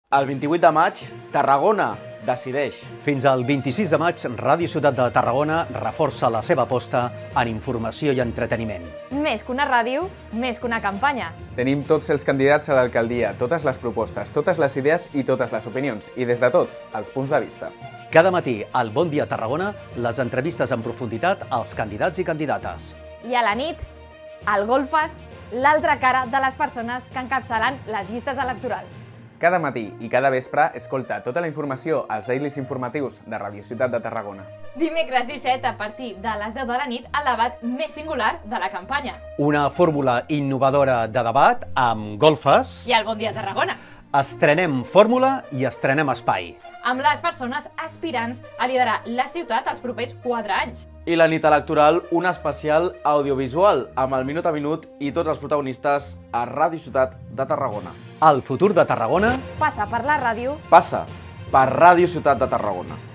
El 28 de maig, Tarragona decideix. Fins al 26 de maig, Ràdio Ciutat de Tarragona reforça la seva aposta en informació i entreteniment. Més que una ràdio, més que una campanya. Tenim tots els candidats a l'alcaldia, totes les propostes, totes les idees i totes les opinions, i des de tots, els punts de vista. Cada matí, al Bon Dia Tarragona, les entrevistes en profunditat als candidats i candidates. I a la nit, el Golfes, l'altra cara de les persones que encapçalen les llistes electorals. Cada matí i cada vespre, escolta tota la informació als dailies informatius de Ràdio Ciutat de Tarragona. Dimecres 17, a partir de les 10 de la nit, el debat més singular de la campanya. Una fórmula innovadora de debat amb golfes. I el Bon Dia Tarragona. Estrenem fórmula i estrenem espai. Amb les persones aspirants a liderar la ciutat els propers 4 anys. I la nit electoral, un especial audiovisual amb el minut a minut i tots els protagonistes a Ràdio Ciutat de Tarragona. El futur de Tarragona Passa per la ràdio. Passa per Ràdio Ciutat de Tarragona.